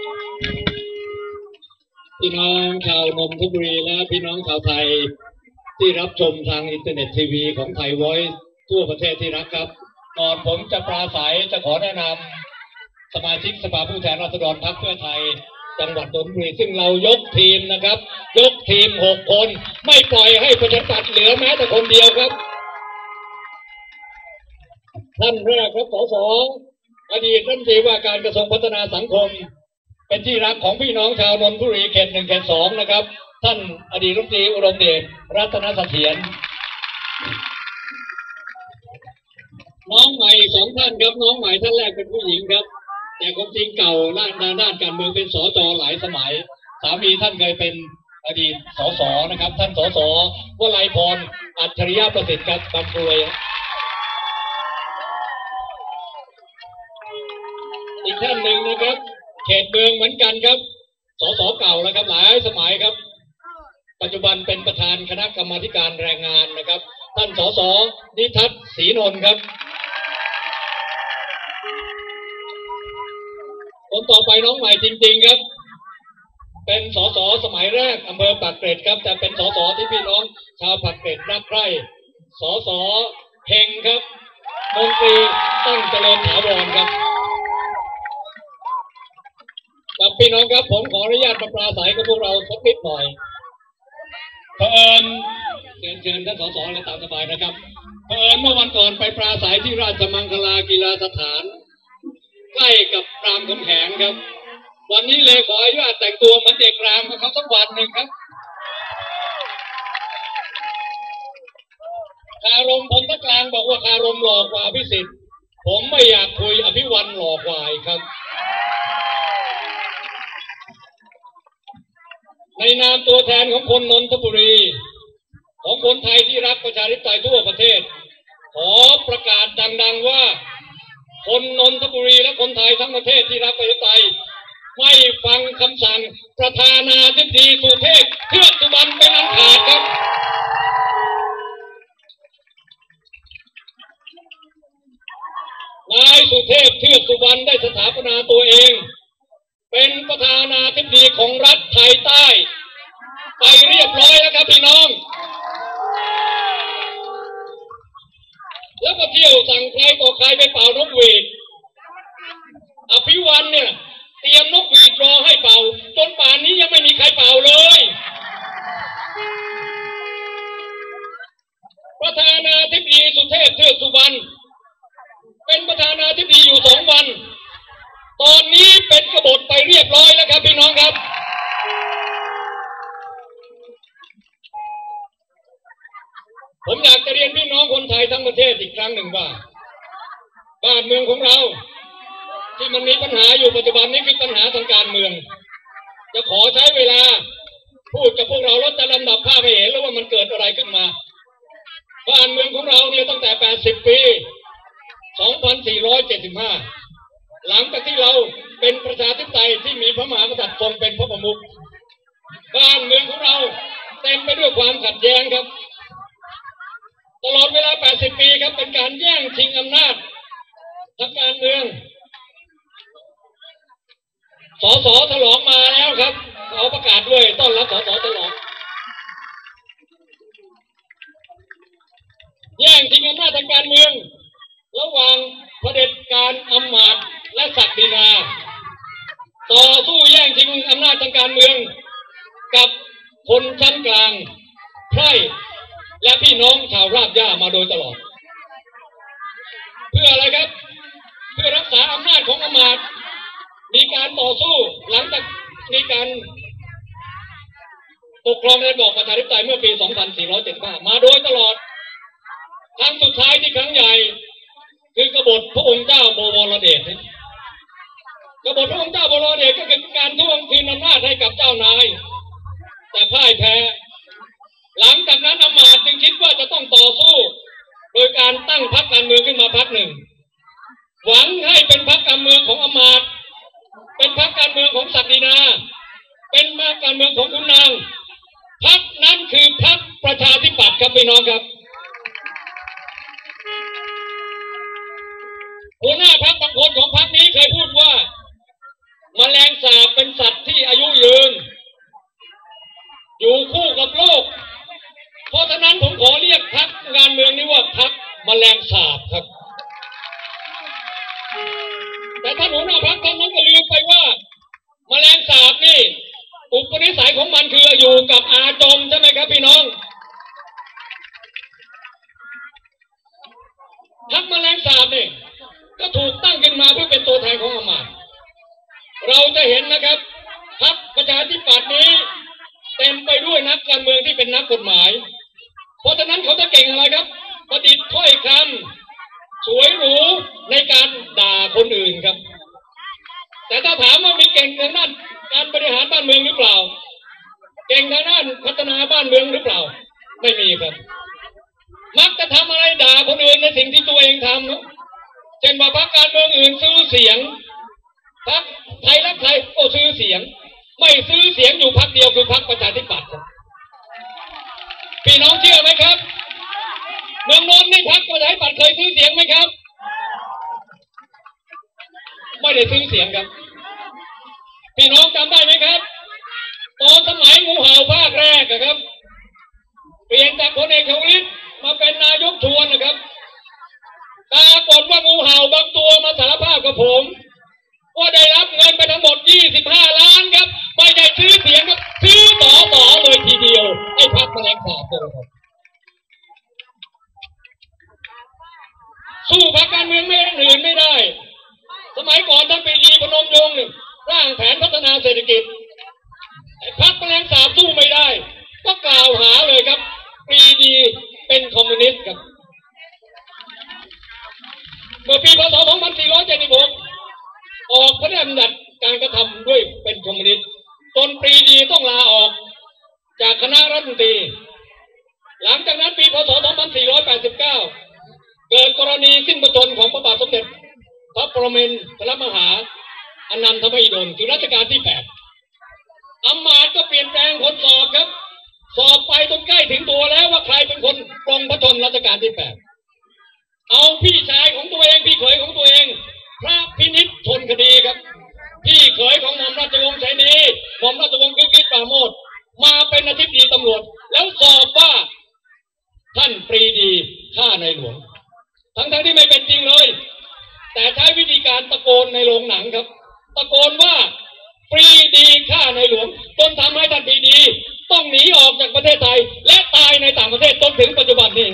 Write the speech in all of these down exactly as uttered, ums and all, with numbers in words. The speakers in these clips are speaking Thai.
พี่น้องชาวนนทบุรีและพี่น้องชาวไทยที่รับชมทางอินเทอร์เน็ตทีวีของไทย Voice ทั่วประเทศที่รักครับก่อนผมจะปราศัยจะขอแนะนำสมาชิกสภาผู้แทนราษฎรพรรคเพื่อไทยจังหวัดนนทบุรีซึ่งเรายกทีมนะครับยกทีมหกคนไม่ปล่อยให้ประชาธิปัตย์เหลือแม้แต่คนเดียวครับท่านแรกครับสสอดีตรัฐมนตรีว่าการกระทรวงพัฒนาสังคมเป็นที่รักของพี่น้องชาวนนทบุรีเขตหนึ่งเขตสองนะครับท่านอดีตรัฐมนตรีอุดมเดชรัตนเสถียรน้องใหม่สองท่านครับน้องใหม่ท่านแรกเป็นผู้หญิงครับแต่ความจริงเก่าด้านด้านการเมืองเป็นสจหลายสมัยสามีท่านเคยเป็นอดีตสสนะครับท่านสสวลัยพรอัจฉริยะประสิทธิ์ครับบางกรวยอีกท่านหนึ่งนะครับเขตเมืองเหมือนกันครับสสเก่าแล้วครับหลายสมัยครับปัจจุบันเป็นประธานคณะกรรมาธิการแรงงานนะครับท่านสสนิทัศน์ศรีนนท์ครับคนต่อไปน้องใหม่จริงๆครับเป็นสสสมัยแรกอำเภอปากเกร็ดครับแต่เป็นสสที่พี่น้องชาวปากเกร็ดรักใคร่สสเฮงครับมนตรีตั้งเจริญถาวรครับกับพี่น้องครับผมขออนุญาตมาปราศัยกับพวกเราสักนิดหน่อยเผอิญเชิญเชิญท่านสสเลยตามสบายนะครับเผอิญเมื่อวันก่อนไปปราศัยที่ราชมังคลากีฬาสถานใกล้กับรามคำแหงครับวันนี้เลยขออนุญาตแต่งตัวเหมือนเด็กรามกับเขาสักวันหนึ่งครับคารมพลตะกลางบอกว่าคารมหลอกกว่าอภิสิทธิ์ผมไม่อยากคุยอภิวันหลอกกว่าอีกครับในนามตัวแทนของคนนนทบุรีของคนไทยที่รักประชาธิปไตยทั่วประเทศขอประกาศดังๆว่าคนนนทบุรีและคนไทยทั้งประเทศที่รักประชาธิปไตยไม่ฟังคำสั่งประธานาธิบดีสุเทพเทือกสุบรรณเป็นอันขาดครับนายสุเทพเทือกสุบรรณได้สถาปนาตัวเองเป็นประธานาธิบดีของรัฐไทยใต้ไปเรียบร้อยแล้วครับพี่น้องแล้วก็เที่ยวสั่งใครต่อใครไปเป่านกหวีดอภิวันเนี่ยเตรียมนกหวีดรอให้เป่าจนป่านนี้ยังไม่มีใครเป่าเลยประธานาธิบดีสุเทพเทือกสุบรรณเป็นประธานาธิบดีอยู่สองวันตอนนี้เป็นกบฏไปเรียบร้อยแล้วครับพี่น้องครับผมอยากจะเรียนพี่น้องคนไทยทั้งประเทศอีกครั้งหนึ่งว่าบ้านเมืองของเราที่มันมีปัญหาอยู่ปัจจุบันนี้คือปัญหาทางการเมืองจะขอใช้เวลาพูดกับพวกเราแล้วจะลำดับภาพให้เห็นแล้วว่ามันเกิดอะไรขึ้นมาบ้านเมืองของเราเนี่ยตั้งแต่แปดสิบปีสองพันสี่ร้อยเจ็ดสิบห้าหลังจากที่เราเป็นประชาธิปไตยที่มีพระมหากษัตริย์ทรงเป็นพระประมุขบ้านเมืองของเราเต็มไปด้วยความขัดแย้งครับตลอดเวลาแปดสิบปีครับเป็นการแย่งชิงอำนาจทางการเมืองสสฉลองมาแล้วครับขอประกาศด้วยต้อนรับสสฉลองแย่งชิงอำนาจทางการเมืองระหว่างเผด็จการอำมาตย์และศักดินาต่อสู้แย่งชิงอำนาจทางการเมืองกับคนชั้นกลางไพร่และพี่น้องชาวราษฎร์ย่ามาโดยตลอดเพื่ออะไรครับเพื่อรักษาอำนาจของอำมาตย์มีการต่อสู้หลังจากมีการปกครองในระบอบประชาธิปไตยเมื่อปีสองพันสี่ร้อยเจ็ดสิบห้ามาโดยตลอดครั้งสุดท้ายที่ครั้งใหญ่คือกบฏพระองค์เจ้าบวรเดชกบฏพระองค์เจ้าบวรเดชก็คือการทวงคืนอำนาจให้กับเจ้านายแต่พ่ายแพ้หลังจากนั้นอำมาตย์จึงคิดว่าจะต้องต่อสู้โดยการตั้งพรรคการเมืองขึ้นมาพรรคหนึ่งหวังให้เป็นพรรคการเมืองของอำมาตย์เป็นพรรคการเมืองของศักดินาเป็นพรรคการเมืองของขุนนางพรรคนั้นคือพรรคประชาธิปัตย์ครับพี่น้องครับหัวหน้าพรรคบางคนของพรรคนี้เคยพูดว่าแมลงสาบเป็นสัตว์ที่อายุยืนอยู่คู่กับโลกเพราะฉะนั้นผมขอเรียกพรรคการเมืองนี้ว่าพรรคแมลงสาบครับแต่ท่านหัวหน้าพรรคท่านนั้นก็ลืมไปว่าแมลงสาบนี่อุปนิสัยของมันคืออยู่กับอาจมใช่ไหมครับพี่น้องพรรคแมลงสาบนี่ก็ถูกตั้งขึ้นมาเพื่อเป็นตัวแทนของอำนาจเราจะเห็นนะครับพรรคประชาธิปัตย์นี้เต็มไปด้วยนักการเมืองที่เป็นนักกฎหมายเพราะฉะนั้นเขาจะเก่งอะไรครับประดิษฐ์ถ้อยคำสวยหรูในการด่าคนอื่นครับแต่ถ้าถามว่ามีเก่งทางด้านการบริหารบ้านเมืองหรือเปล่าเก่งทางด้านพัฒนาบ้านเมืองหรือเปล่าไม่มีครับมักจะทำอะไรด่าคนอื่นในสิ่งที่ตัวเองทำนะเช่นว่าพรรคการเมืองอื่นซื้อเสียงพรรคไทยรักไทยก็ซื้อเสียงไม่ซื้อเสียงอยู่พรรคเดียวคือพรรคประชาธิปัตย์ครับพี่น้องเชื่อไหมครับเมืองนนท์นี่พรรคประชาธิปัตย์เคยซื้อเสียงไหมครับไม่ได้ซื้อเสียงครับพี่น้องจำได้ไหมครับตอนสมัยงูเห่าภาคแรกนะครับเปลี่ยนจากพลเอกชวลิตมาเป็นนายกชวนนะครับปรากฏว่างูเห่าบางตัวมาสารภาพกับผมว่าได้รับเงินไปทั้งหมดยี่สิบห้าล้านครับไม่ได้ซื้อเสียงครับซื้อต่อต่อเลยทีเดียวไอ้พรรคแมลงสาบเลยครับสู้พรรคการเมืองไม่อื่นไม่ได้สมัยก่อนท่านปรีดีพนมยงค์เนี่ยร่างแผนพัฒนาเศรษฐกิจไอ้พรรคแมลงสาบสู้ไม่ได้ก็กล่าวหาเลยครับปรีดีเป็นคอมมิวนิสต์ครับเมื่อปีพ.ศ. สองพันสี่ร้อยเจ็ดสิบหกออกพระราชบัญญัติการกระทำด้วยเป็นคอมมิวนิสต์จนปรีดีต้องลาออกจากคณะรัฐมนตรีหลังจากนั้นปีพ.ศ. สองพันสี่ร้อยแปดสิบเก้าเกิดกรณีสิ้นพระชนม์ของพระบาทสมเด็จพระปรมินทรมหาอนันทมหิดลคือรัชกาลที่แปดอำมาตย์ก็เปลี่ยนแปลงคนสอบครับสอบไปจนใกล้ถึงตัวแล้วว่าใครเป็นคนปลงพระชนม์รัชกาลที่แปดเอาพี่ชายของตัวเองพี่เขยของตัวเองพระพินิจทนคดีครับพี่เขยของหม่อมราชวงศ์ชัยนีหม่อมราชวงศ์คึกฤทธิ์ปราโมชมาเป็นอธิบดีตำรวจแล้วสอบว่าท่านปรีดีฆ่าในหลวงทั้งๆ ท, ที่ไม่เป็นจริงเลยแต่ใช้วิธีการตะโกนในโรงหนังครับตะโกนว่าปรีดีฆ่าในหลวงจนทำให้ท่านปรีดีต้องหนีออกจากประเทศไทยและตายในต่างประเทศจนถึงปัจจุบันนี้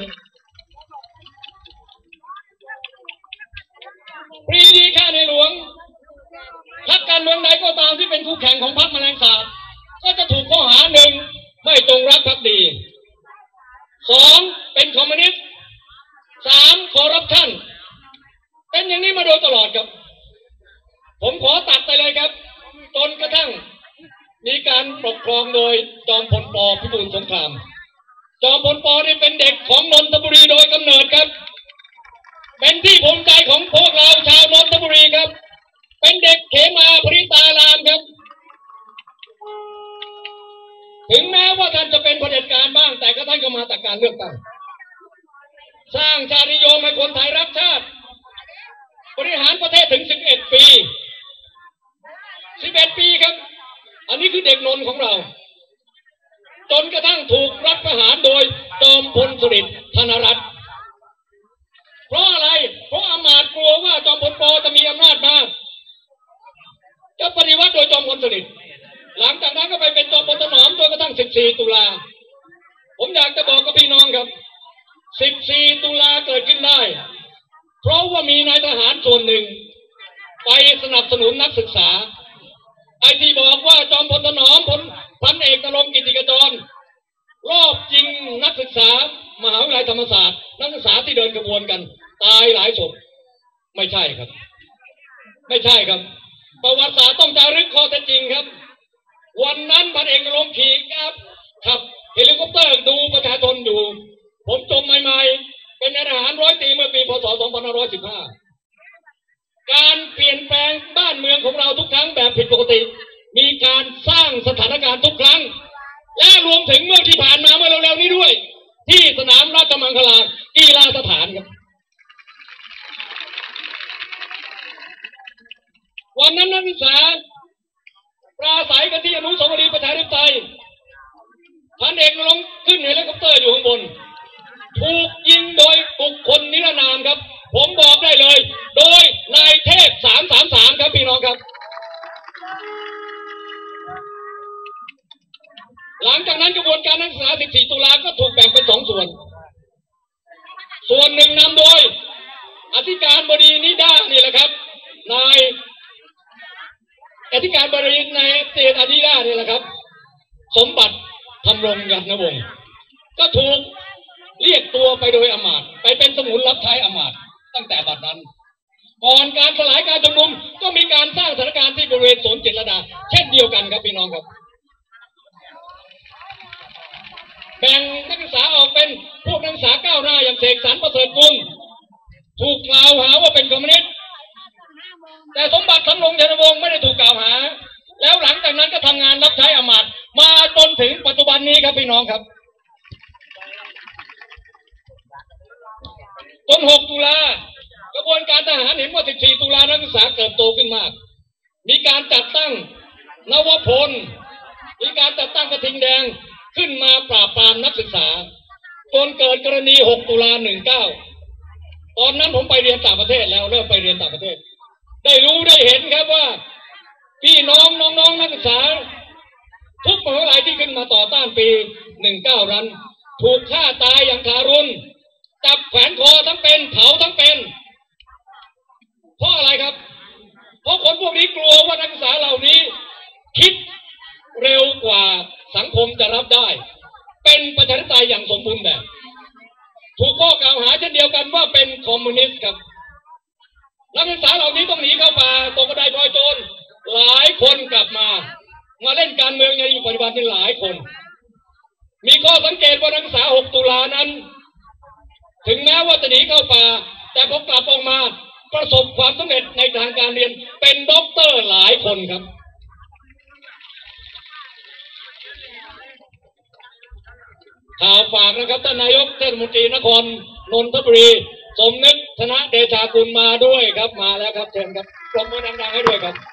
ปรีดีฆ่าในหลวงพรรคการเมืองใดก็ตามที่เป็นคู่แข่งของพรรคแมลงสาบก็จะถูกข้อหาหนึ่งไม่จงรักภักดีสองเป็นคอมมิวนิสต์สามคอร์รัปชันเป็นอย่างนี้มาโดยตลอดครับผมขอตัดไปเลยครับจนกระทั่งมีการปกครองโดยจอมพลป.พิบูลสงครามจอมพลป.นี่เป็นเด็กของนนทบุรีโดยกำเนิดครับเป็นที่ภูมิใจของพวกเราชาวนนทบุรีครับเป็นเด็กเขมาปริตารามครับถึงแม้ว่าท่านจะเป็นเผด็จการบ้างแต่ก็ท่านก็มาจากการเลือกตั้งสร้างชาตินิยมให้คนไทยรักชาติบริหารประเทศถึงสิบเอ็ดปีสิบเอ็ดปีครับอันนี้คือเด็กนนท์ของเราจนกระทั่งถูกรัฐประหารโดยจอมพลสฤษดิ์ธนรัตน์เพราะอะไรเพราะอำมาตย์กลัวว่าจอมพลป.จะมีอำนาจมากจะปฏิวัติโดยจอมพลสฤษดิ์หลังจากนั้นก็ไปเป็นจอมพลถนอมจนกระทั่งสิบสี่ตุลาผมอยากจะบอกกับพี่น้องครับสิบสี่ตุลาเกิดขึ้นได้เพราะว่ามีนายทหารส่วนหนึ่งไปสนับสนุนนักศึกษาไอ้ที่บอกว่าจอมพลถนอมพลพันเอกนรงค์กิติขจรรอบจริงนักศึกษามหาวิทยาลัยธรรมศาสตร์นักศึกษาที่เดินขบวนกันตายหลายศพไม่ใช่ครับไม่ใช่ครับประวัติศาสตร์ต้องจารึกข้อเท็จจริงครับวันนั้นพันเอกนรงค์ขี่ครับขับเฮลิคอปเตอร์ดูประชาชนอยู่ผมจมใหม่ๆเป็นนายทหารร้อยตรีเมื่อปีพ.ศ. สองพันห้าร้อยสิบห้าการเปลี่ยนแปลงบ้านเมืองของเราทุกครั้งแบบผิดปกติมีการสร้างสถานการณ์ทุกครั้งและรวมถึงเมื่อที่ผ่านมาเมื่อเร็วๆนี้ด้วยที่สนามราชมังคลากีฬาสถานครับวันนั้นนักศึกษาปราศัยกันที่อนุสาวรีย์ประชาธิปไตยพันเอกนรงค์ขึ้นเฮลิคอปเตอร์อยู่ข้างบนถูกยิงโดยบุคคลนิรนามครับผมบอกได้เลยโดยนายเทพสามสามสามครับพี่น้องครับหลังจากนั้นกระบวนการนักศึกษาสิบสี่ตุลาก็ถูกแบ่งเป็นสองส่วนส่วนหนึ่งนำโดยอธิการบดีนิด้านี่แหละครับนายอธิการบดีนายเตนอธิด้านี่แหละครับสมบัติธำรงยันวงศ์ก็ถูกเรียกตัวไปโดยอำมาตย์ไปเป็นสมุนรับใช้อำมาตย์ตั้งแต่บัดนั้นก่อนการสลายการชุมนุมก็มีการสร้างสถานการณ์ที่บริเวณสวนจิตรลดาเช่นเดียวกันครับพี่น้องครับแบ่งนักศึกษาออกเป็นพวกนักศึกษาก้าวหน้าอย่างเสกสรรประเสริฐกุลถูกกล่าวหาว่าเป็นคอมมิวนิสต์แต่สมบัติธำรงยันวงศ์ไม่ได้ถูกกล่าวหาแล้วหลังจากนั้นก็ทำงานรับใช้อำมาตย์มาจนถึงปัจจุบันนี้ครับพี่น้องครับจนหกตุลากระบวนการทหารเห็นว่าสิบสี่ตุลานักศึกษาเติบโตขึ้นมากมีการจัดตั้งนวพลมีการจัดตั้งกระทิงแดงขึ้นมาปราบปรามนักศึกษาจนเกิดกรณีหกตุลาหนึ่งเก้าตอนนั้นผมไปเรียนต่างประเทศแล้วเริ่มไปเรียนต่างประเทศได้รู้ได้เห็นครับว่าพี่น้องน้องๆนักศึกษาทุกมหาวิทยาลัยที่ขึ้นมาต่อต้านปีหนึ่งเก้านั้นถูกฆ่าตายอย่างทารุณจับแขวนคอทั้งเป็นเผาทั้งเป็นเพราะอะไรครับเพราะคนพวกนี้กลัวว่านักศึกษาเหล่านี้คิดเร็วกว่าสังคมจะรับได้เป็นประชาธิปไตยอย่างสมบูรณ์แบบถูกข้อกล่าวหาเช่นเดียวกันว่าเป็นคอมมิวนิสต์ครับนักศึกษาเหล่านี้ต้องหนีเข้าป่าตกกระไดพลอยโจรหลายคนกลับมามาเล่นการเมืองในปัจจุบันเป็นหลายคนมีข้อสังเกตว่านักศึกษาหกตุลานั้นถึงแม้ว่าจะหนีเข้าป่าแต่พอกลับออกมาประสบความสำเร็จในทางการเรียนเป็นด็อกเตอร์หลายคนครับข่าวฝากนะครับท่านนายกเทศมนตรีนครนนทบุรีสมนึกธนเดชากุลมาด้วยครับมาแล้วครับเชิญครับปรบมือดังๆให้ด้วยครับ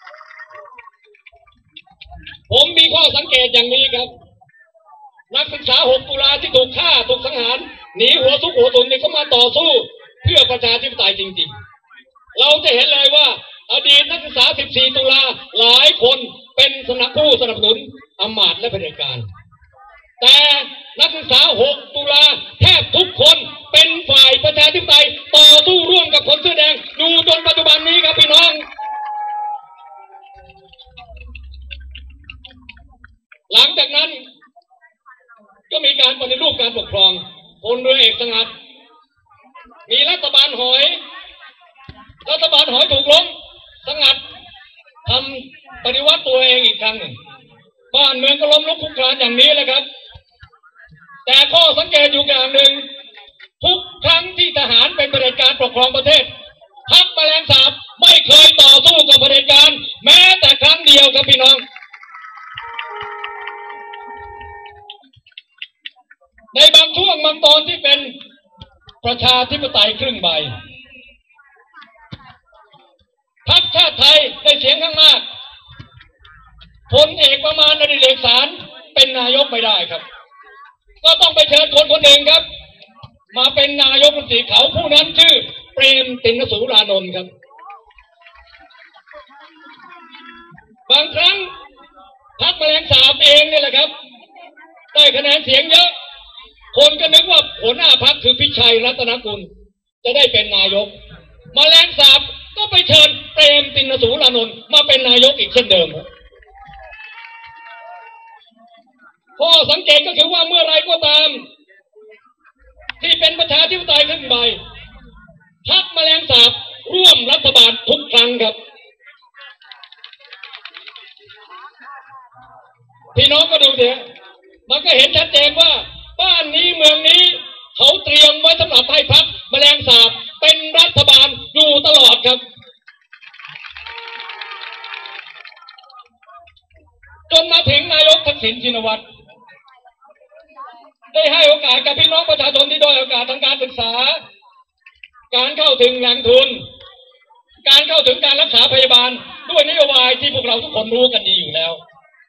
ผมมีข้อสังเกตอย่างนี้ครับนักศึกษาหกตุลาที่ถูกฆ่าถูกสังหารหนีหัวซุกหัวตุนนี่เขามาต่อสู้เพื่อประชาธิปไตยจริงๆเราจะเห็นเลยว่าอดีตนักศึกษาสิบสี่ตุลาหลายคนเป็นสนับผู้สนับสนุนอำมาตย์และเผด็จการแต่นักศึกษาหกตุลาแทบทุกคนเป็นฝ่ายประชาธิปไตยต่อสู้ร่วมกับคนเสื้อแดงอยู่จนปัจจุบันนี้ครับพี่น้องหลังจากนั้นก็มีการปฏิรูปการปกครองพลเรือเอกสงัดมีรัฐบาลหอยรัฐบาลหอยถูกล้มสงัดทำปฏิวัติตัวเองอีกครั้งหนึ่งบ้านเมืองก็ล้มลุกคลุกคลานอย่างนี้แหละครับแต่ข้อสังเกตอยู่อย่างหนึ่งทุกครั้งที่ทหารเป็นเผด็จการปกครองประเทศพรรคแมลงสาบไม่เคยต่อสู้กับเผด็จการแม้แต่ครั้งเดียวครับพี่น้องในบางช่วงบางตอนที่เป็นประชาธิปไตยครึ่งใบพรรคชาติไทยได้เสียงข้างมากพลเอกประมาณอดิเรกสารเป็นนายกไม่ได้ครับก็ต้องไปเชิญคนคนหนึ่งครับมาเป็นนายกรัฐมนตรีเขาผู้นั้นชื่อเปรมติณสูรานนท์ครับบางครั้งพรรคแมลงสาบเองนี่แหละครับได้คะแนนเสียงเยอะคนก็นึกว่าหัวหน้าพรรคคือพิชัยรัตนกุลจะได้เป็นนายกแมลงสาบก็ไปเชิญเปรมติณสูรานนท์มาเป็นนายกอีกเช่นเดิมข้อสังเกตก็คือว่าเมื่อไรก็ตามที่เป็นประชาธิปไตยขึ้นใบพรรคแมลงสาบร่วมรัฐบาลทุกครั้งครับพี่น้องก็ดูเถอะมันก็เห็นชัดเจนว่าบ้านนี้เมืองนี้เขาเตรียมไว้สำหรับให้พรรคแมลงสาบเป็นรัฐบาลอยู่ตลอดครับจนมาถึงนายกทักษิณชินวัตรได้ให้โอกาสกับพี่น้องประชาชนที่ด้อยโอกาสทางการศึกษาการเข้าถึงแหล่งทุนการเข้าถึงการรักษาพยาบาลด้วยนโยบายที่พวกเราทุกคนรู้กันดีอยู่แล้ว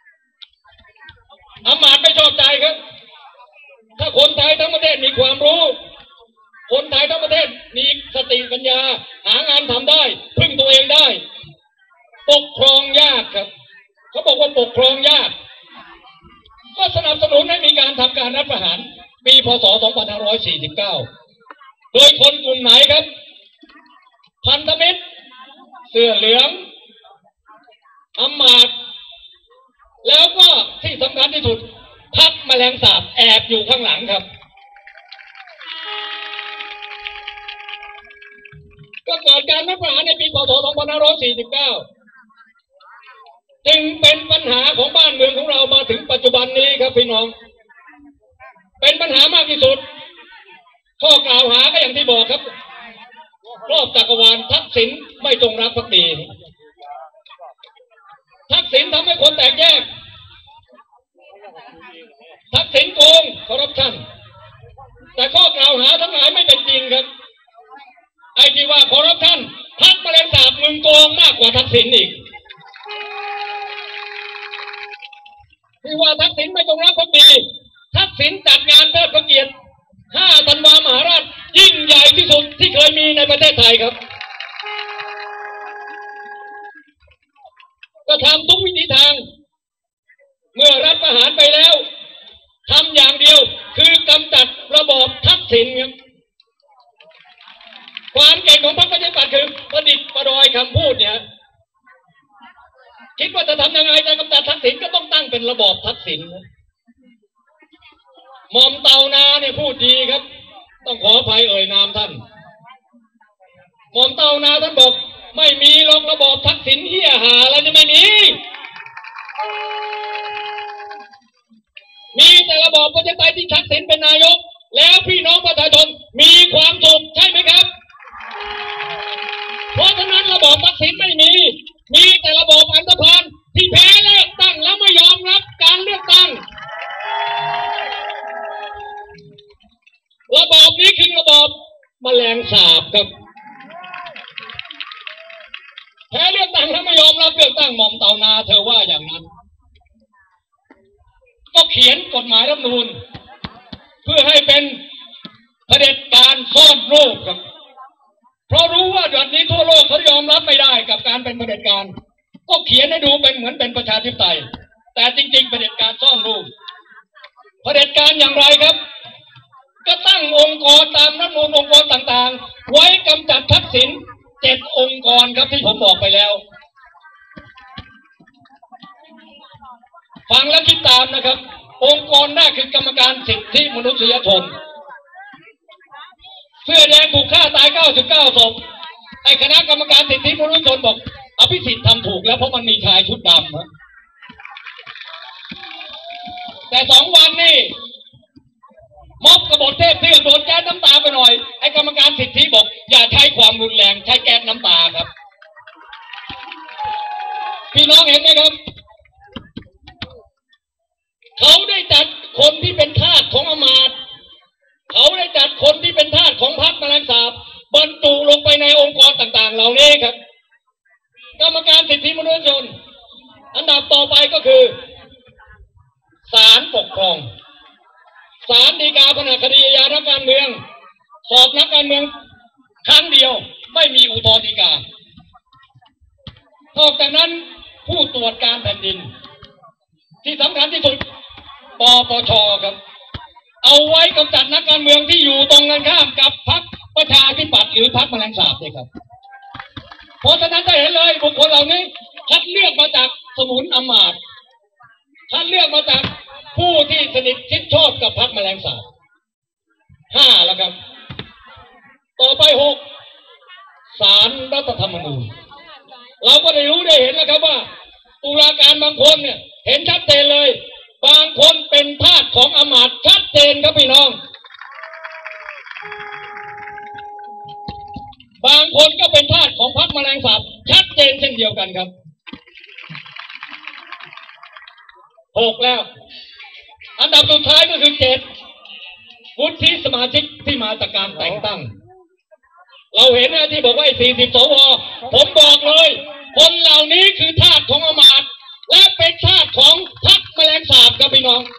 อำมาตย์ไม่ชอบใจครับถ้าคนไทยทั้งประเทศมีความรู้คนไทยทั้งประเทศมีสติปัญญาหางานทำได้พึ่งตัวเองได้ปกครองยากครับเขาบอกว่าปกครองยากก็สนับสนุนให้มีการทำการรัฐประหารปีพ.ศ. สองพันห้าร้อยสี่สิบเก้าโดยคนกลุ่มไหนครับพันธมิตรเสื้อเหลืองอำมาตย์แล้วก็ที่สำคัญที่สุดพรรคแมลงสาบแอบอยู่ข้างหลังครับก็เกิดการรัฐประหารในปีพ.ศ. สองพันห้าร้อยสี่สิบเก้าจึงเป็นปัญหาของบ้านเมืองของเรามาถึงปัจจุบันนี้ครับพี่น้องเป็นปัญหามากที่สุดข้อกล่าวหาก็อย่างที่บอกครับรอบจักรวาลทักษิณไม่จงรักภักดีทักษิณทำให้คนแตกแยกทักษิณโกงคอร์รัปชันแต่ข้อกล่าวหาทั้งหลายไม่เป็นจริงครับไอ้ที่ว่าคอร์รัปชันพรรคแมลงสาบมึงโกงมากกว่าทักษิณอีกที่ว่าทักษิณไม่จงรักภักดีทักษิณจัดงานเทิดพระเกียรติห้าธันวามหาราชยิ่งใหญ่ที่สุดที่เคยมีในประเทศไทยครับก็ทำทุกวิธีทางเมื่อรัฐประหารไปแล้วทำอย่างเดียวคือกำจัดระบอบทักษิณครับความเก่งของพรรคประชาธิปัตย์คือประดิษฐ์ประดอยคำพูดเนี่ยคิดว่าจะทำยังไงจะกำจัดทักษิณก็ต้องตั้งเป็นระบอบทักษิณหม่อมเต่านาเนี่ยพูดดีครับต้องขออภัยเอ่ยนามท่านหม่อมเต่านาท่านบอกไม่มีหรอกระบอบทักษิณเหี้ยหาแล้วจะไม่มีมีแต่ระบอบประชาธิปไตยที่ทักษิณเป็นนายกแล้วพี่น้องประชาชนมีความสุขใช่ไหมครับเพราะฉะนั้นระบอบทักษิณไม่มีมีแต่ระบอบอันธพาลที่แพ้เลือกตั้งแล้วไม่ยอมรับการเลือกตั้งระบอบนี้คือระบอบแมลงสาบครับแพ้เลือกตั้งแล้วไม่ยอมรับเลือกตั้งหม่อมเต่านาเธอว่าอย่างนั้นก็เขียนกฎหมายรัฐธรรมนูญเพื่อให้เป็นเผด็จการซ่อนรูปครับเพราะรู้ว่าแบบนี้ทั่วโลกเขายอมรับไม่ได้กับการเป็นเผด็จการก็เขียนให้ดูเป็นเหมือนเป็นประชาธิปไตยแต่จริงๆเผด็จการซ่อนรูปเผด็จการอย่างไรครับก็ตั้งองค์กรตามรัฐธรรมนูญองค์กรต่างๆไว้กำจัดทักษิณเจ็ดองค์กรครับที่ผมบอกไปแล้วฟังแล้วคิดตามนะครับองค์กรแรกคือกรรมการสิทธิมนุษยชนเสื้อแดงถูกฆ่าตายเก้าสิบเก้าศพไอ้คณะกรรมการสิทธิมนุษยชนบอกอภิสิทธิ์ทำถูกแล้วเพราะมันมีชายชุดดำนะแต่สองวันนี่ม็อบกบฏเทพเทือกโดนแก๊สน้ำตาไปหน่อยไอ้กรรมการสิทธิบอกอย่าใช้ความรุนแรงใช้แก๊สน้ำตาครับพี่น้องเห็นไหมครับเขาได้จัดคนที่เป็นทาสของอำมาตย์เขาได้จัดคนที่เป็นทาสของพรรคแมลงสาบบรรจุลงไปในองค์กรต่างๆเหล่านี้ครับกรรมการสิทธิมนุษยชนอันดับต่อไปก็คือศาลปกครองศาลฎีกาแผนกคดีอาญานักการเมืองสอบนักการเมืองครั้งเดียวไม่มีอุทธรณ์ฎีกานอกจากนั้นผู้ตรวจการแผ่นดินที่สำคัญที่สุดปปชครับเอาไว้กำจัดนักการเมืองที่อยู่ตรงกันข้ามกับพรรคประชาธิปัตย์หรือพรรคแมลงสาบเลยครับเพราะฉะนั้นจะเห็นเลยบุคคลเหล่านี้คัดเลือกมาจากสมุนอำมาตย์คัดเลือกมาจากผู้ที่สนิทชิดชอบกับพรรคแมลงสาบห้าแล้วครับต่อไปหกศาลรัฐธรรมนูญเราก็ได้รู้ได้เห็นแล้วครับว่าตุลาการบางคนเนี่ยเห็นชัดเจนเลยบางคนเป็นทาสของอำมาตย์ชัดเจนครับพี่น้องบางคนก็เป็นทาสของพรรคแมลงสาบชัดเจนเช่นเดียวกันครับหกแล้วอันดับสุดท้ายก็คือเจ็ดวุฒิสมาชิกที่มาจากการแต่งตั้งเราเห็นนะที่บอกว่าไอ้สี่สิบสวผมบอกเลยคนเหล่านี้คือทาสของอำมาตย์และเป็นทาสของพรรคแมลงสาบครับพี่น้อง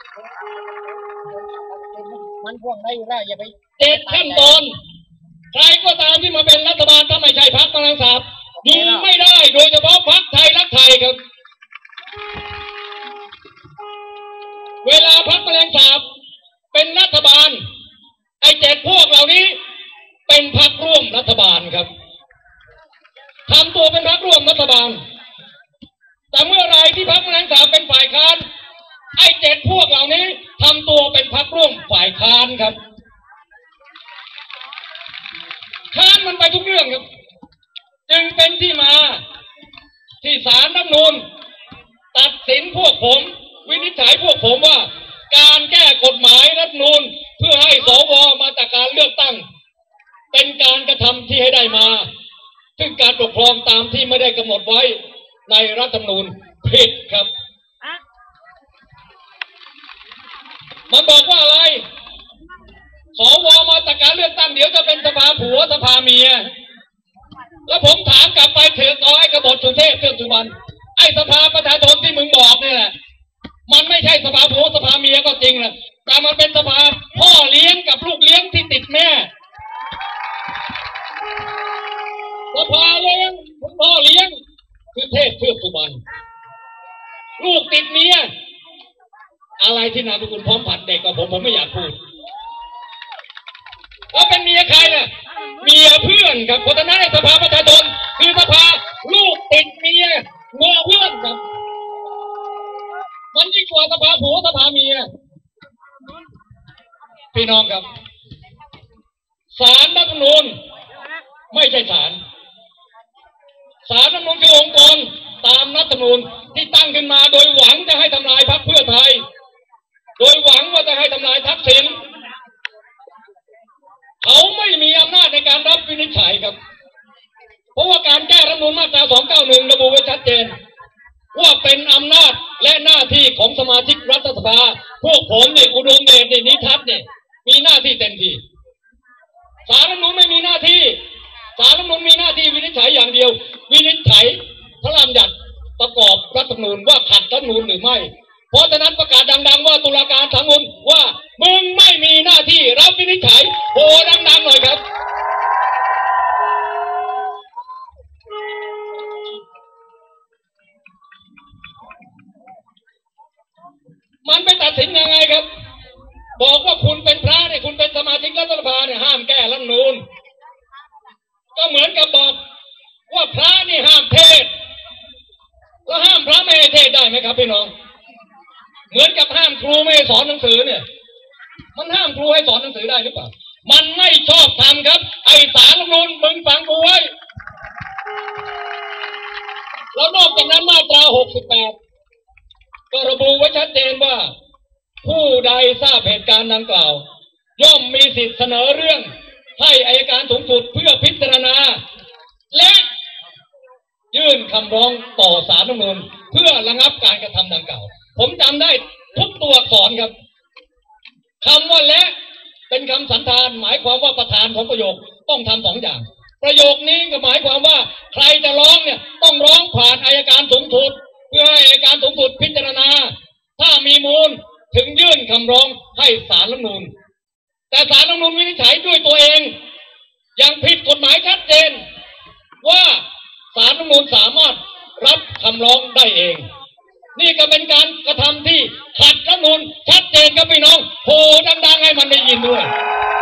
มันพ่วงได้อยู่แล้วอย่าไปเจ็ดขั้นตอนใครก็ตามที่มาเป็นรัฐบาลถ้าไม่ใช่พรรคแมลงสาบอยู่ไม่ได้โดยเฉพาะพรรคไทยรักไทยครับเวลาพรรคแมลงสาบเป็นรัฐบาลไอ้เจ็ดพวกเหล่านี้เป็นพรรคร่วมรัฐบาลครับทำตัวเป็นพรรคร่วมรัฐบาลแต่เมื่อไรที่พรรคแมลงสาบเป็นฝ่ายค้านไอ้เจ็ดพวกเหล่านี้ทำตัวเป็นพรรคร่วมฝ่ายค้านครับค้านมันไปทุกเรื่องครับจึงเป็นที่มาที่ศาลรัฐธรรมนูญตัดสินพวกผมวินิจฉัยพวกผมว่าการแก้กฎหมายรัฐธรรมนูญเพื่อให้สวมาจากการเลือกตั้งเป็นการกระทำที่ให้ได้มาซึ่งการปกครองตามที่ไม่ได้กำหนดไว้ในรัฐธรรมนูญผิดครับมันบอกว่าอะไรสวมาจากการเลือกตั้งเดี๋ยวจะเป็นสภาผัวสภาเมียแล้วผมถามกลับไปเถิดน้อยกบฏสุเทพเทือกสุบรรณไอ้สภาประชาชนที่มึงบอกนี่แหละมันไม่ใช่สภาผัวสภาเมียก็จริงแหละแต่มันเป็นสภาพ่อเลี้ยงกับลูกเลี้ยงที่ติดแม่สภาเลี้ยงพ่อเลี้ยงคือเทพเทือกสุบรรณลูกติดเมียอะไรที่นามสกุลพร้อมผัดเด็กกับผมผมไม่อยากพูดแล้วเป็นเมียใครน่ะเมียเพื่อนครับเพราะฉะนั้นในสภาประชาชนคือสภาลูกติดเมียเมียเพื่อนครับมันยิ่งกว่าสภาผัวสภาเมียพี่น้องครับศาลรัฐธรรมนูญไม่ใช่ศาลศาลรัฐธรรมนูญคือองค์กรตามรัฐธรรมนูญที่ตั้งขึ้นมาโดยหวังจะให้ทำลายพรรคเพื่อไทยโดยหวังว่าจะให้ทำลายทักษิณเขาไม่มีอำนาจในการรับวินิจฉัยครับเพราะว่าการแก้รัฐธรรมนูญมาตราสองเก้าหนึ่งระบุไว้ชัดเจนว่าเป็นอำนาจและหน้าที่ของสมาชิกรัฐสภาพวกผมเนี่ยอุดมเดชนิทัศน์เนี่ยมีหน้าที่เต็มที่ศาลรัฐธรรมนูญไม่มีหน้าที่ศาลรัฐธรรมนูญมีหน้าที่วินิจฉัยอย่างเดียววินิจฉัยพระราชบัญญัติประกอบรัฐธรรมนูญว่าขัดรัฐธรรมนูญหรือไม่เพราะฉะนั้นประกาศดังๆว่าตุลาการศาลรัฐธรรมนูญว่ามึงไม่มีหน้าที่รับวินิจฉัยโหดังๆหน่อยครับมันไปตัดสินยังไงครับบอกว่าคุณเป็นพระเนี่ยคุณเป็นสมาชิกรัฐสภาเนี่ยห้ามแก้รัฐธรรมนูญก็เหมือนกับบอกว่าพระนี่ห้ามเทศแล้วห้ามพระไม่ให้เทศได้ไหมครับพี่น้องเหมือนกับห้ามครูไม่ให้สอนหนังสือเนี่ยมันห้ามครูให้สอนหนังสือได้หรือเปล่ามันไม่ชอบทำครับไอ้ศาลรัฐธรรมนูญมึงฟังกูไว้แล้วนอกจากนั้นมาตราหกสิบแปดก็ระบุไว้ชัดเจนว่าผู้ใดทราบเหตุการณ์ดังกล่าวย่อมมีสิทธิเสนอเรื่องให้อัยการสูงสุดเพื่อพิจารณาและยื่นคำร้องต่อศาลรัฐธรรมนูญเพื่อระงับการกระทำดังกล่าวผมจำได้ทุกตัวอักษรครับคำว่าและเป็นคำสันธานหมายความว่าประธานของประโยคต้องทำสองอย่างประโยคนี้ก็หมายความว่าใครจะร้องเนี่ยต้องร้องผ่านอัยการสูงสุดเพื่อให้อัยการสูงสุดพิจารณาถ้ามีมูลถึงยื่นคำร้องให้ศาลรัฐธรรมนูญแต่ศาลรัฐธรรมนูญวินิจฉัยด้วยตัวเองยังผิดกฎหมายชัดเจนว่าศาลรัฐธรรมนูญสามารถรับคำร้องได้เองนี่ก็เป็นการกระทำที่ขัดรัฐธรรมนูญชัดเจนครับพี่น้องโหดังๆให้มันได้ยินด้วย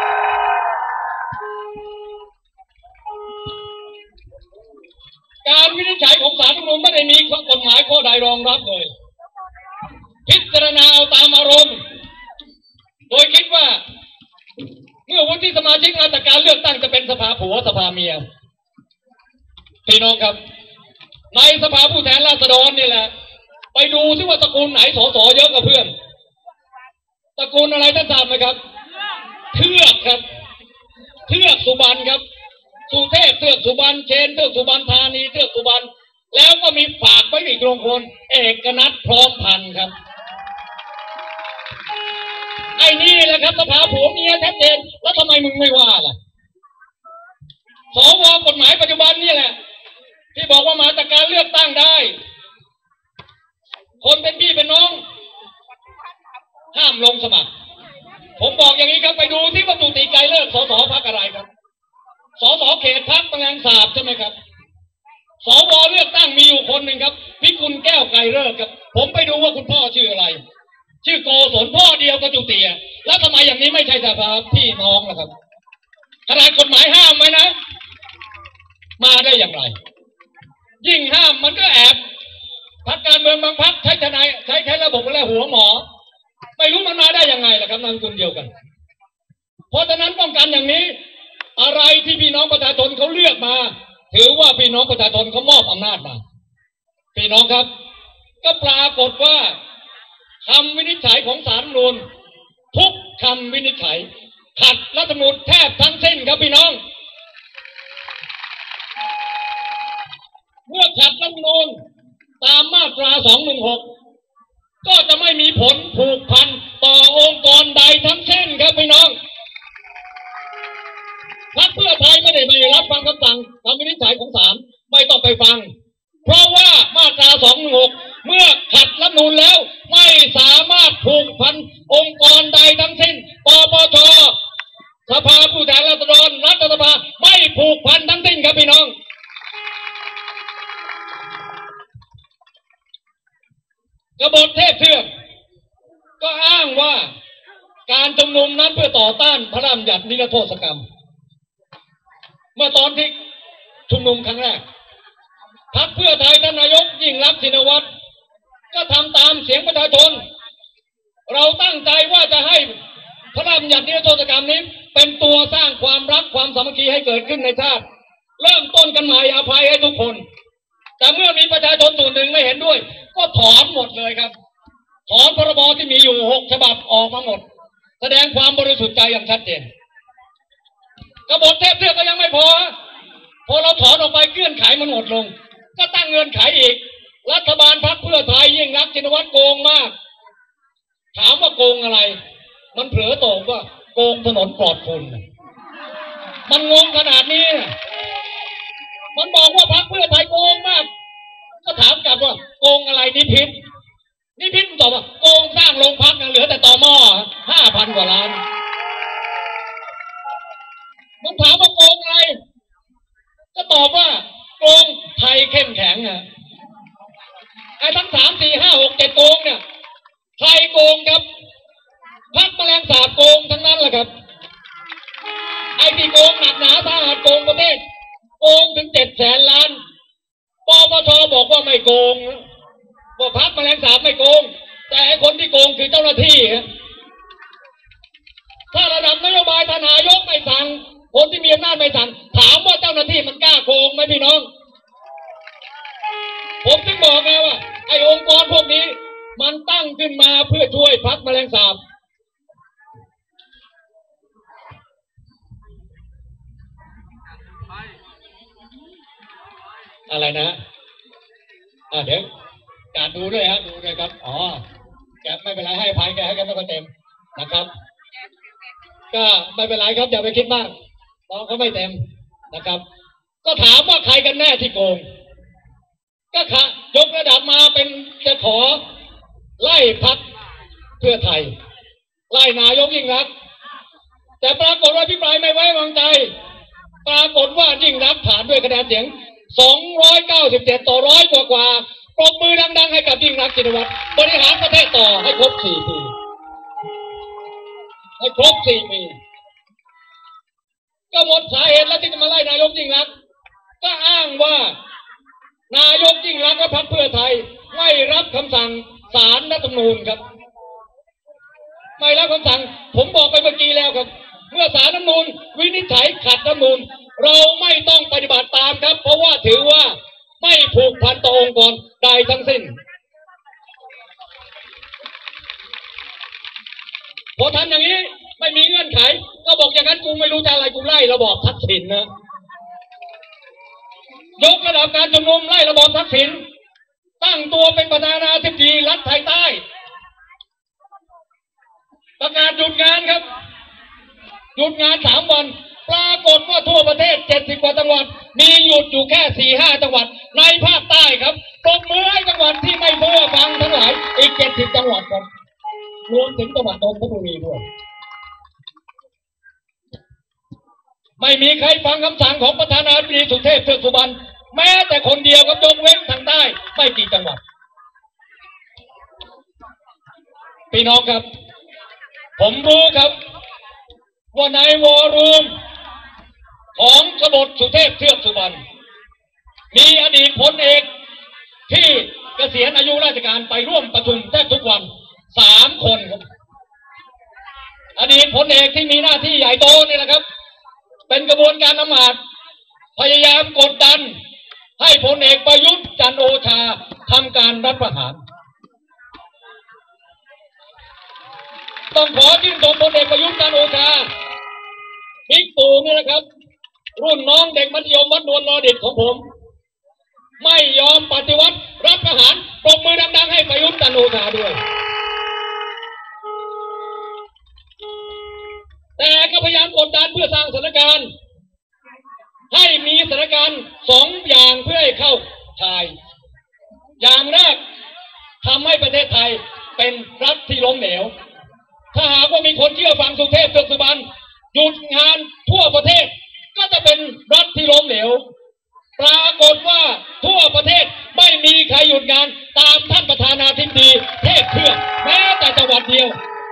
การวินิจฉัยของศาลรัฐธรรมนูญไม่ได้มีกฎหมายข้อใดรองรับเลยพิจารณาเอาตามอารมณ์โดยคิดว่าเมื่อวุฒิสมาชิกมาจากการเลือกตั้งจะเป็นสภาผัวสภาเมียพี่น้องครับในสภาผู้แทนราษฎรนี่แหละไปดูซิว่าตระกูลไหนสสเยอะกว่าเพื่อนตระกูลอะไรท่านทราบไหมครับเทือกครับเทือกสุบรรณครับสุเทพเทือกสุบรรณเชนเทือกสุบรรณธานีเทือกสุบรรณแล้วก็มีฝากไว้อีกโรงคนเอกนัทพร้อมพันธ์ครับไอ้นี่แหละครับสภาผัวเมียชัดเจนแล้วทำไมมึงไม่ว่าล่ะสวกฎหมายปัจจุบันนี่แหละที่บอกว่ามาจากการเลือกตั้งได้คนเป็นพี่เป็นน้องห้ามลงสมัครผมบอกอย่างนี้ครับไปดูที่ประตูตีไกลเลิกสสพรรคอะไรครับสสเขตพรรคแมลงสาบใช่ไหมครับสวเลือกตั้งมีอยู่คนหนึ่งครับพิกุลแก้วไกรเลิกครับผมไปดูว่าคุณพ่อชื่ออะไรชื่อโกศลพ่อเดียวกับจุติแล้วทำไมอย่างนี้ไม่ใช่สภาพี่น้องล่ะครับขนาดกฎหมายห้ามไว้นะมาได้อย่างไรยิ่งห้ามมันก็แอบพรรคการเมืองบางพรรคใช้ทนายใช้ใช้ระบบอะไรหัวหมอไม่รู้มันมาได้ยังไงล่ะครับนามสกุลเดียวกันเพราะฉะนั้นป้องกันอย่างนี้อะไรที่พี่น้องประชาชนเขาเลือกมาถือว่าพี่น้องประชาชนเขามอบอำนาจมาพี่น้องครับก็ปรากฏว่าคำวินิจฉัยของศาลรัฐธรรมนูญทุกคำวินิจฉัยขัดรัฐธรรมนูญแทบทั้งสิ้นครับพี่น้องเมื่อขัดรัฐธรรมนูญตามมาตราสองหนึ่งหกก็จะไม่มีผลผูกพันต่อองค์กรใดทั้งสิ้นครับพี่น้องพรรคเพื่อไทยไม่ได้ไปรับฟังคำสั่งคำวินิจฉัยของศาลไม่ต้องไปฟังเพราะว่ามาตราสองหนึ่งหกเมื่อขัดรัฐธรรมนูญแล้วไม่สามารถผูกพันองค์กรใดทั้งสิ้นปปชสภาผู้แทนราษฎรรัฐสภาไม่ผูกพันทั้งสิ้นครับพี่น้องกบฏเทพเทือกก็อ้างว่าการชุมนุมนั้นเพื่อต่อต้านพระราชบัญญัตินิรโทษกรรมเมื่อตอนที่ชุมนุมครั้งแรกพรรคเพื่อไทยท่านนายกยิ่งรักษณ์ชินวัตรก็ทำตามเสียงประชาชนเราตั้งใจว่าจะให้พระราชบัญญัตินิรโทษกรรมนี้เป็นตัวสร้างความรักความสามัคคีให้เกิดขึ้นในชาติเริ่มต้นกันใหม่อภัยให้ทุกคนแต่เมื่อมีประชาชนส่วนหนึ่งไม่เห็นด้วยก็ถอนหมดเลยครับถอนพรบที่มีอยู่หกฉบับออกมาหมดแสดงความบริสุทธิ์ใจอย่างชัดเจนกบฏเทพเทือกก็ยังไม่พอพอเราถอนออกไปเงื่อนไขมันหมดลงก็ตั้งเงื่อนไขอีกรัฐบาลพรรคเพื่อไทยยิ่งรักษณ์ชินวัตรโกงมากถามว่าโกงอะไรมันเผลอตกว่าโกงถนนปลอดฝุ่นมันงงขนาดนี้มันบอกว่าพรรคเพื่อไทยโกงมากก็ถามกลับว่าโกงอะไรนิพิษนิพิษตอบว่าโกงสร้างโรงพักเหลือแต่ตอหม้อห้าพันกว่าล้านมันถามว่าโกงอะไรก็ตอบว่าโกงไทยเข้มแข็งอ่ะไอ้ทั้งสามสี่ห้าหกเจ็ดโกงเนี่ยใครโกงครับพรรคแมลงสาบโกงทั้งนั้นแหละครับไอ้ที่โกงหนักหนาสาหัสโกงประเทศโกงถึงเจ็ดแสนล้านปปชบอกว่าไม่โกงว่าพรรคแมลงสาบไม่โกงแต่ไอ้คนที่โกงคือเจ้าหน้าที่ถ้าระดับนโยบายทนายกไม่สั่งคนที่มีอำนาจไม่สั่งถามว่าเจ้าหน้าที่มันกล้าโกงไหมพี่น้องผมถึงบอกไงว่าไอ้องค์กรพวกนี้มันตั้งขึ้นมาเพื่อช่วยพรรคแมลงสาบอะไรนะอ่าเดี๋ยวการดูด้วยฮะดูด้วยครับอ๋อแกไม่เป็นไรให้ภัยแกให้แกไม่ก็เต็มนะครับก็ไม่เป็นไรครับอย่าไปคิดมากน้องเขาไม่เต็มนะครับก็ถามว่าใครกันแน่ที่โกงก็ค่ะยกระดับมาเป็นจะขอไล่พรรคเพื่อไทยไล่นายกยิ่งรักษณ์แต่ปรากฏว่าพิปรายไม่ไว้วางใจปรากฏว่ายิ่งรักษณ์ผ่านด้วยคะแนนเสียงสองร้อยเก้าสิบเจ็ดต่อร้อยกว่ากว่าปรบมือดังๆให้กับยิ่งรักษณ์ชินวัตรบริหารประเทศต่อให้ครบสี่ปีให้ครบสี่ปีก็หมดสาเหตุแล้วที่จะมาไล่นายกยิ่งรักษณ์ก็อ้างว่านายกยิ่งรักษณ์และพรรคเพื่อไทยไม่รับคำสั่งศาลรัฐธรรมนูญครับไม่รับคำสั่งผมบอกไปเมื่อกี้แล้วครับเมื่อศาลรัฐธรรมนูญวินิจฉัยขัดรัฐธรรมนูญเราไม่ต้องปฏิบัติตามครับเพราะว่าถือว่าไม่ผูกพันต่อองค์กรใดทั้งสิ้นพอทำอย่างนี้ไม่มีเงื่อนไขก็บอกอย่างนั้นกูไม่รู้จะอะไรกูไล่ระบอบทักษิณนะยกระดับการชุมนุมไล่ระบอบทักษิณตั้งตัวเป็นประธานาธิบดีรัฐไทยใต้ประกาศหยุดงานครับหยุดงานสามวันปรากฏว่าทั่วประเทศเจ็ดสิบกว่าจังหวัดมีหยุดอยู่แค่สี่ห้าจังหวัดในภาคใต้ครับปรบมือให้จังหวัดที่ไม่เชื่อฟังทั้งหลายอีกเจ็ดสิบจังหวัดครับรวมถึงจังหวัดนนทบุรีด้วยไม่มีใครฟังคำสั่งของประธานาธิบดีสุเทพเทือกสุบรรณแม้แต่คนเดียวกับยกเว้นทางใต้ไม่กี่จังหวัดพี่น้องครับผมรู้ครับว่าในวอร์รูมของกบฏสุเทพเทือกสุบรรณมีอดีตพลเอกที่เกษียณอายุราชการไปร่วมประชุมแทบทุกวันสามคนครับอดีตพลเอกที่มีหน้าที่ใหญ่โตนี่แหละครับเป็นกระบวนการอำมาตย์พยายามกดดันให้พลเอกประยุทธ์จันทร์โอชาทำการรัฐประหารต้องขอชื่นชมพลเอกประยุทธ์จันทร์โอชาบิ๊กตู่นี่แหละครับรุ่นน้องเด็กมัธยมวัดนวลนอดิตของผมไม่ยอมปฏิวัติรัฐประหารปรบมือดังๆให้ประยุทธ์จันทร์โอชาด้วยแต่ก็พยายามกดดันเพื่อสร้างสถานการณ์ให้มีสถานการณ์สองอย่างเพื่อให้เข้าข่ายอย่างแรกทำให้ประเทศไทยเป็นรัฐที่ล้มเหลวถ้าหากว่ามีคนเชื่อฟังสุเทพเทือกสุบรรณหยุดงานทั่วประเทศก็จะเป็นรัฐที่ล้มเหลวปรากฏว่าทั่วประเทศไม่มีใครหยุดงานตามท่านประธานาธิบดีเทพเทือกแม้แต่จังหวัดเดียว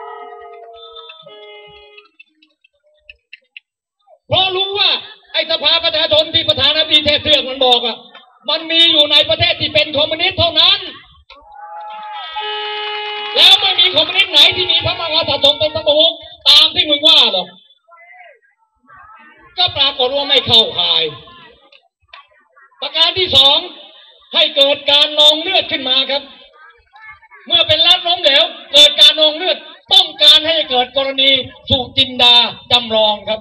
เพราะรู้ว่าไอ้สภาประชาชนที่ประธานาธิบดีเทพเทือกมันบอกอ่ะมันมีอยู่ในประเทศที่เป็นคอมมิวนิสต์เท่านั้นแล้วไม่มีคอมมิวนิสต์ไหนที่มีพระมหากษัตริย์ทรงเป็นประมุขตามที่มึงว่าหรอกก็ปรากฏว่าไม่เข้าข่ายประการที่สองให้เกิดการนองเลือดขึ้นมาครับเมื่อเป็นรัฐล้มเหลวเกิดการนองเลือดต้องการให้เกิดกรณีสุจินดาจำลองครับ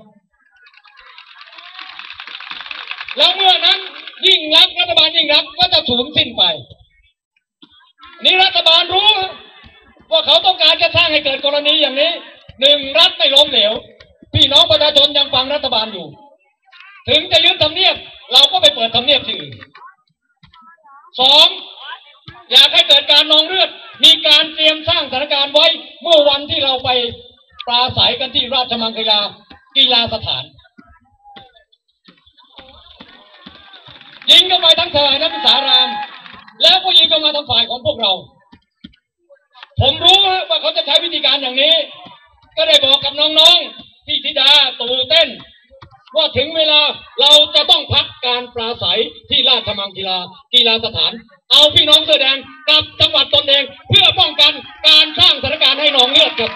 แล้วเมื่อนั้นยิ่งรักรัฐบาลยิ่งรักก็จะสูญสิ้นไปนี่รัฐบาลรู้ว่าเขาต้องการจะสร้างให้เกิดกรณีอย่างนี้หนึ่งรัฐไม่ล้มเหลวพี่น้องประชาชนยังฟังรัฐบาลอยู่ถึงจะยึดทำเนียบเราก็ไปเปิดทำเนียบที่อื่นสองอยากให้เกิดการนองเลือดมีการเตรียมสร้างสถานการณ์ไว้เมื่อวันที่เราไปปราศัยกันที่ราชมังคลากีฬาสถานยิงเข้าไปทั้งฝ่ายนักศึกษารามแล้วก็ยิงเข้ามาทางฝ่ายของพวกเราผมรู้ว่าเขาจะใช้วิธีการอย่างนี้ก็ได้บอกกับน้องๆพี่ธิดาตู่เต้นว่าถึงเวลาเราจะต้องพักการปราศัยที่ราชมังคลากีฬาสถานเอาพี่น้องเสื้อแดงกับจังหวัดตนเองเพื่อป้องกันการสร้างสถานการณ์ให้นองเลือดครับ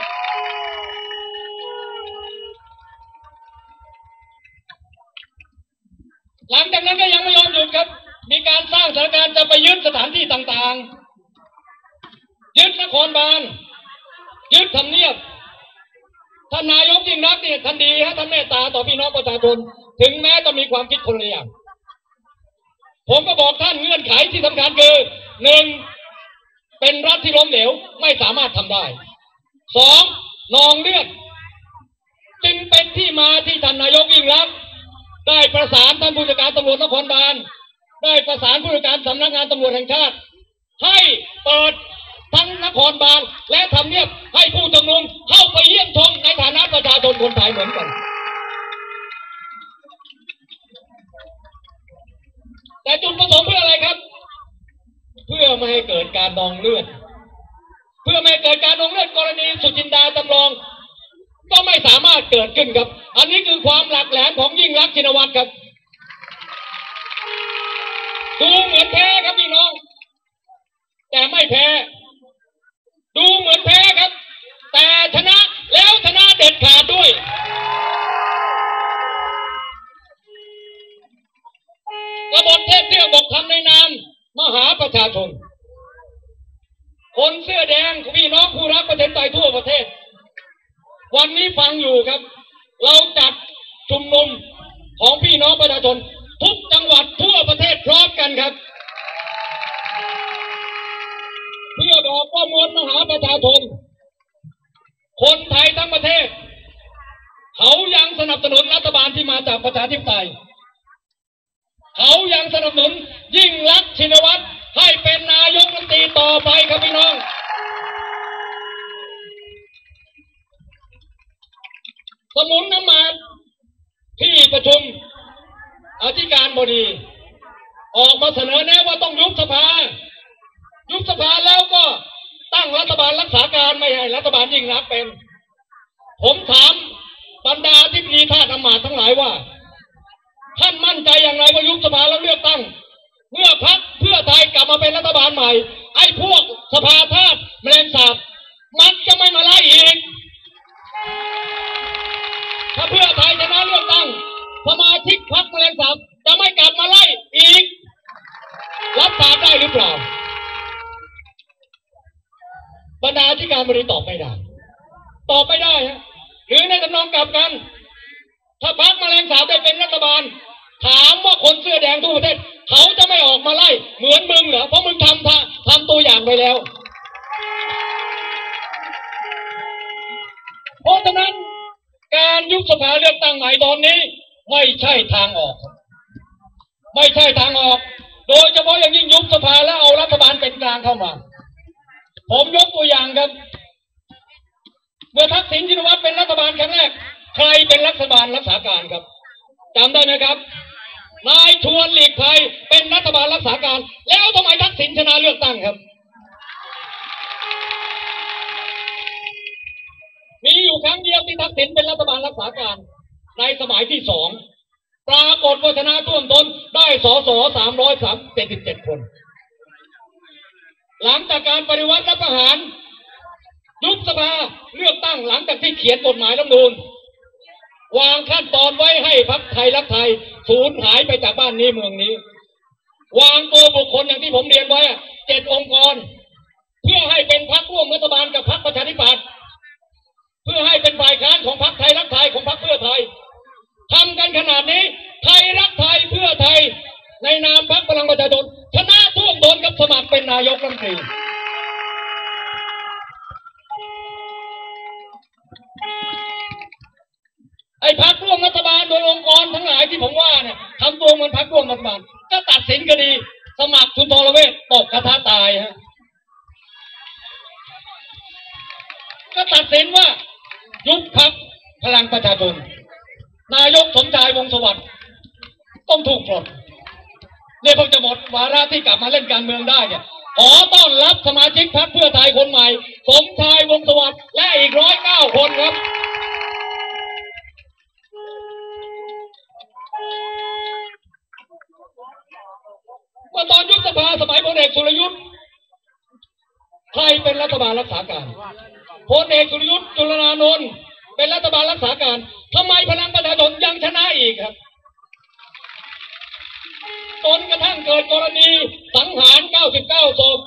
หลังจากนั้นก็ยังไม่ยอมหยุดครับมีการสร้างสถานการณ์จะไปยึดสถานที่ต่างๆยึดนครบาลยึดทำเนียบท่านนายกยิ่งรักเนี่ยท่านดีฮะท่านเมตตาต่อพี่น้องประชาชนถึงแม้จะมีความคิดคนละอย่างผมก็บอกท่านเงื่อนไขที่สำคัญคือหนึ่งเป็นรัฐที่ล้มเหลวไม่สามารถทำได้สองนองเลือดจึงเป็นที่มาที่ท่านนายกยิ่งรักได้ประสานท่านผู้จัดการตำรวจนครบาลได้ประสานผู้จัดการสำนักงานตำรวจแห่งชาติให้เปิดทั้งนครบาลและทำเนียบให้ผู้ชุมนุมเข้าไปเยี่ยมชมในฐานะประชาชนคนไทยเหมือนกันแต่จุดประสงค์เพื่ออะไรครับเพื่อไม่ให้เกิดการนองเลือดเพื่อไม่ให้เกิดการนองเลือดกรณีสุจินดาจำลองก็ไม่สามารถเกิดขึ้นครับอันนี้คือความหลักแหลมของยิ่งรักชินวัตรครับดูเหมือนแพ้ครับพี่น้องแต่ไม่แพ้ดูเหมือนแพ้ครับแต่ชนะแล้วชนะเด็ดขาดด้วยกบฏเทพเทือกบอกทำในนามมหาประชาชนคนเสื้อแดงพี่น้องผู้รักประเทศไทยทั่วประเทศวันนี้ฟังอยู่ครับเราจัดชุมนุมของพี่น้องประชาชนทุกจังหวัดทั่วประเทศพร้อมกันครับเพื่อบอกว่ามวลมหาประชาชนคนไทยทั้งประเทศเขายังสนับสนุนรัฐบาลที่มาจากประชาธิปไตยเขายังสนับสนุนยิ่งลักษณ์ชินวัตรให้เป็นนายกรัฐมนตรีต่อไปครับพี่น้องสมุนน้ำมันที่ประชุมอธิการบดีออกมาเสนอแนะว่าต้องยุบสภายุบสภาแล้วก็ตั้งรัฐบาลรักษาการไม่ให้รัฐบาลยิ่งลักษณ์เป็นผมถามบรรดาที่ปรึกษาอำมาตย์ทั้งหลายว่าท่านมั่นใจอย่างไรว่ายุบสภาแล้วเลือกตั้งเมื่อพรรคเพื่อไทยกลับมาเป็นรัฐบาลใหม่ไอ้พวกสภาทาสแมลงสาบมันจะไม่มาไล่อีกถ้าเพื่อไทยชนะเลือกตั้งสมาชิกพรรคแมลงสาบจะไม่กลับมาไล่อีกรับปากได้หรือเปล่าบรรดาธิการบดีตอบไม่ได้ตอบไม่ได้ฮะหรือในทำนองกลับกันถ้าพรรคแมลงสาบได้เป็นรัฐบาลถามว่าคนเสื้อแดงทั่วประเทศเขาจะไม่ออกมาไล่เหมือนมึงเหรอเพราะมึงทำทำตัวอย่างไปแล้วเพราะฉะนั้นการยุบสภาเลือกตั้งใหม่ตอนนี้ไม่ใช่ทางออกไม่ใช่ทางออกโดยเฉพาะอย่างยิ่งยุบสภาแล้วเอารัฐบาลเป็นกลางเข้ามาผมยกตัวอย่างครับเมื่อทักษิณชินวัตรเป็นรัฐบาลครั้งแรกใครเป็นรัฐบาลรักษาการครับจำได้ไหมครับนายชวนหลีกภัยเป็นรัฐบาลรักษาการแล้วทำไมทักษิณชนะเลือกตั้งครับมีอยู่ครั้งเดียวที่ทักษิณเป็นรัฐบาลรักษาการในสมัยที่สองปรากฏว่าชนะท่วมท้นได้สสสามร้อยสามสิบเจ็ดคนหลังจากการปฏิวัติรัฐประหารยุบสภาเลือกตั้งหลังจากที่เขียนกฎหมายรัฐธรรมนูญวางขั้นตอนไว้ให้พรรคไทยรักไทยสูญหายไปจากบ้านนี้เมืองนี้วางตัวบุคคลอย่างที่ผมเรียนไว้เจ็ดองค์กรเพื่อให้เป็นพรรคร่วมรัฐบาลกับพรรคประชาธิปัตย์เพื่อให้เป็นฝ่ายค้านของพรรคไทยรักไทยของพรรคเพื่อไทยทำกันขนาดนี้ไทยรักไทยเพื่อไทยในนามพรรคพลังประชาชนชนะท่วมท้นกับสมัครเป็นนายกรัฐมนตรีไอ้พรรคร่วมรัฐบาลโดยองค์กรทั้งหลายที่ผมว่าเนี่ยทำตัวเหมือนพรรคร่วมรัฐบาลก็ตัดสินคดีสมัครสุนทรเวชตกกระทะตายฮะก็ตัดสินว่ายุบพรรคพลังประชาชนนายกสมชายวงศ์สวัสดิ์ต้องถูกปลดเนี่ยเพิ่งจะหมดวาระที่กลับมาเล่นการเมืองได้เนี่ยขอต้อนรับสมาชิกพรรคเพื่อไทยคนใหม่สมชายวงศ์สวัสดิ์และอีกร้อยเก้าคนครับเมื่อตอนยุบสภาสมัยพลเอกสุรยุทธ์ใครเป็นรัฐบาลรักษาการพลเอกสุรยุทธ์จุลนานนท์เป็นรัฐบาลรักษาการทำไมพลังประชาชนยังชนะอีกครับจนกระทั่งเกิดกรณีสังหารเก้าสิบเก้าศพ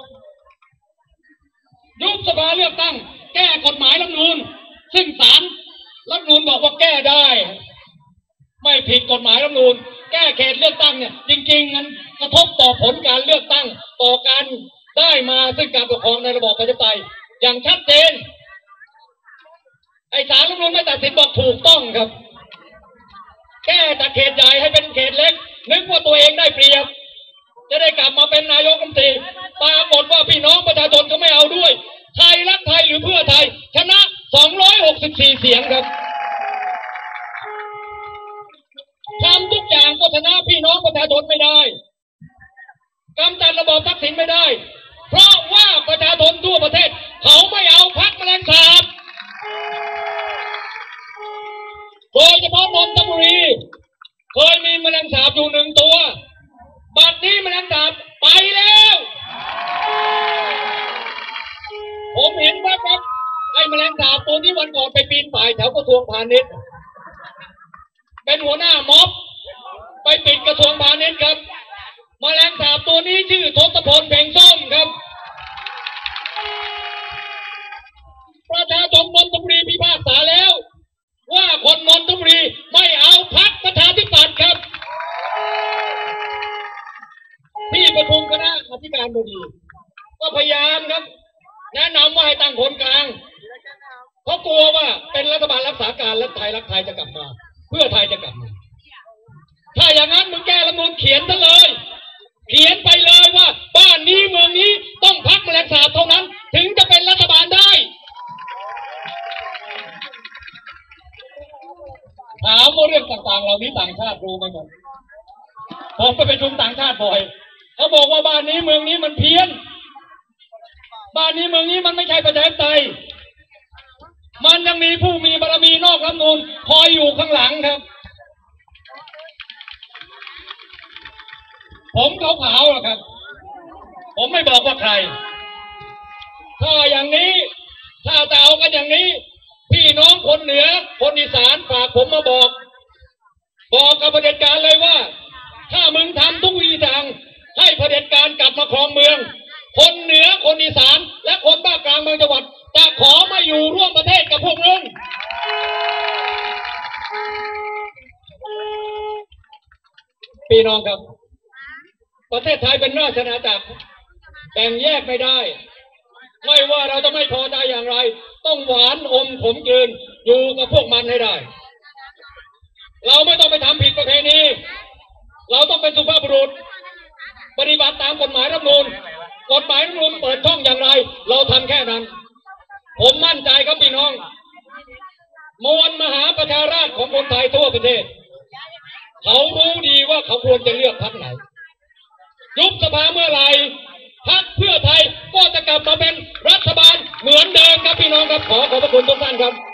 ยุบสภาเลือกตั้งแก้กฎหมายรัฐธรรมนูญซึ่งศาลรัฐธรรมนูญบอกว่าแก้ได้ไม่ผิดกฎหมายรัฐธรรมนูญแก้เขตเลือกตั้งเนี่ยจริงๆมันกระทบต่อผลการเลือกตั้งต่อการได้มาซึ่งการปกครองในระบอบประชาธิปไตยอย่างชัดเจนไอ้ศาลรัฐธรรมนูญไม่ตัดสินบอกถูกต้องครับแก้จากเขตใหญ่ให้เป็นเขตเล็กนึกว่าตัวเองได้เปรียบจะได้กลับมาเป็นนายกรัฐมนตรีปรากฏว่าพี่น้องประชาชนก็ไม่เอาด้วยไทยรักไทยหรือเพื่อไทยชนะสองร้อยหกสิบสี่เสียงครับทำทุกอย่างก็ชนะพี่น้องประชาชนไม่ได้กำจัดระบอบทักษิณไม่ได้เพราะว่าประชาชนทั่วประเทศเขาไม่เอาพรรคแมลงสาบโดยเฉพาะนนทบุรีเคยมีแมลงสาบอยู่หนึ่งตัวบัดนี้แมลงสาบไปแล้วผมเห็นว่าครับไอ้แมลงสาบตัวที่วันก่อนไปปีนป่ายแถวกระทรวงพาณิชย์เป็นหัวหน้าม็อบไปปิดกระทรวงพาณิชย์ครับแมลงสาบตัวนี้ชื่อทศพลเพ่งส้มครับประชาชนนนทบุรีพิพากษาแล้วว่าคนนนทบุรีไม่เอาพรรคประชาธิปัตย์ครับที่ประชุมคณะอธิการบดีก็พยายามครับแนะนำว่าให้ตั้งคนกลางเพราะกลัวว่าเป็นรัฐบาลรักษาการและไทยรักไทยจะกลับมาเพื่อไทยจะกลับมาถ้าอย่างนั้นมึงแก้รัฐธรรมนูญเขียนซะเลยเขียนไปเลยว่าบ้านนี้เมืองนี้ต้องพักแมลงสาบเท่านั้นถึงจะเป็นรัฐบาลได้ถามว่าเรื่องต่างๆเหล่านี้ต่างชาติรู้ไหมครับผมไปประชุมต่างชาติบ่อยเขาบอกว่าบ้านนี้เมืองนี้มันเพี้ยนบ้านนี้เมืองนี้มันไม่ใช่ประชาธิปไตยมันยังมีผู้มีบารมีนอกรัฐธรรมนูญคอยอยู่ข้างหลังครับผมขาวๆนะครับผมไม่บอกว่าใครถ้าอย่างนี้ถ้าจะเอากันอย่างนี้พี่น้องคนเหนือคนอีสานฝากผมมาบอกบอกกับเผด็จการเลยว่าถ้ามึงทำทุกวิถีทางให้เผด็จการกลับมาครองเมืองคนเหนือคนอีสานและคนภาคกลางบางจังหวัดจะขอมาอยู่ร่วมประเทศกับพวกมึงพี่น้องครับประเทศไทยเป็นราชอาณาจักรแบ่งแยกไม่ได้ไม่ว่าเราจะไม่พอใจอย่างไรต้องหวานอมขมกลืนอยู่กับพวกมันให้ได้เราไม่ต้องไปทำผิดประเพณีเราต้องเป็นสุภาพบุรุษปฏิบัติตามกฎหมายรัฐธรรมนูญกฎหมายรัฐธรรมนูญเปิดช่องอย่างไรเราทำแค่นั้นผมมั่นใจครับพี่น้องมวลมหาประชาราษฎร์ของคนไทยทั่วประเทศเขารู้ดีว่าเขาควรจะเลือกพรรคไหนยุบสภาเมื่อไหร่พรรคเพื่อไทยก็จะกลับมาเป็นรัฐบาลเหมือนเดิมครับพี่น้องครับขอขอบพระคุณทุกท่านครับ